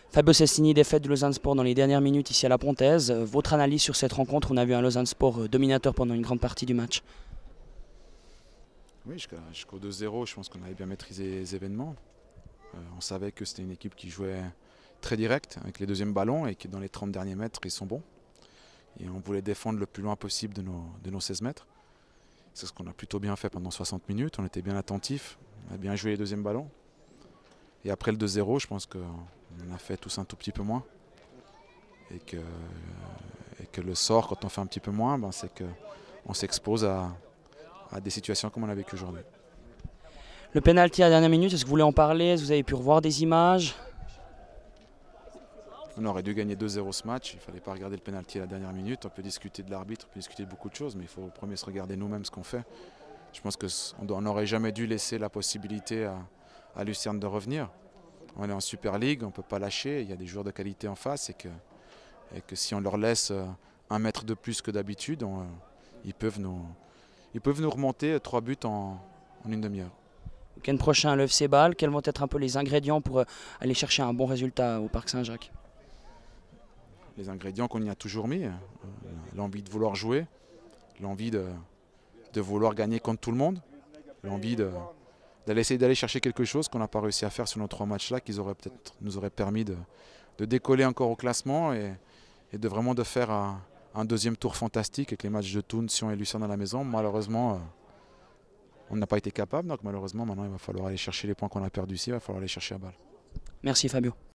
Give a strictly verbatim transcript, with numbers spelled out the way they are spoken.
Fabio Sestini, défaite de Lausanne Sport dans les dernières minutes ici à la Pontaise. Votre analyse sur cette rencontre? On a vu un Lausanne Sport dominateur pendant une grande partie du match. Oui, jusqu'au deux zéro, je pense qu'on avait bien maîtrisé les événements. Euh, on savait que c'était une équipe qui jouait très direct avec les deuxièmes ballons et que dans les trente derniers mètres, ils sont bons. Et on voulait défendre le plus loin possible de nos, de nos seize mètres. C'est ce qu'on a plutôt bien fait pendant soixante minutes. On était bien attentifs, on a bien joué les deuxièmes ballons. Et après le deux zéro, je pense qu'on a fait tous un tout petit peu moins. Et que, et que le sort, quand on fait un petit peu moins, ben, c'est qu'on s'expose à, à des situations comme on a vécu aujourd'hui. Le pénalty à la dernière minute, est-ce que vous voulez en parler? Est-ce que vous avez pu revoir des images? On aurait dû gagner deux zéro ce match, il ne fallait pas regarder le pénalty à la dernière minute. On peut discuter de l'arbitre, on peut discuter de beaucoup de choses, mais il faut au premier se regarder nous-mêmes ce qu'on fait. Je pense qu'on n'aurait jamais dû laisser la possibilité à, à Lucerne de revenir. On est en Super League, on ne peut pas lâcher, il y a des joueurs de qualité en face et que, et que si on leur laisse un mètre de plus que d'habitude, ils peuvent nous, ils peuvent nous remonter trois buts en, en une demi-heure. Week-end prochain, le F C Bâle, quels vont être un peu les ingrédients pour aller chercher un bon résultat au Parc Saint-Jacques? Les ingrédients qu'on y a toujours mis, euh, l'envie de vouloir jouer, l'envie de, de vouloir gagner contre tout le monde, l'envie d'aller essayer d'aller chercher quelque chose qu'on n'a pas réussi à faire sur nos trois matchs-là, qui auraient peut-être nous auraient permis de, de décoller encore au classement et, et de vraiment de faire un, un deuxième tour fantastique avec les matchs de Thun, Sion et Lucerne à la maison. Malheureusement, euh, on n'a pas été capable, donc malheureusement maintenant il va falloir aller chercher les points qu'on a perdus ici, il va falloir aller chercher à Bâle. Merci Fabio.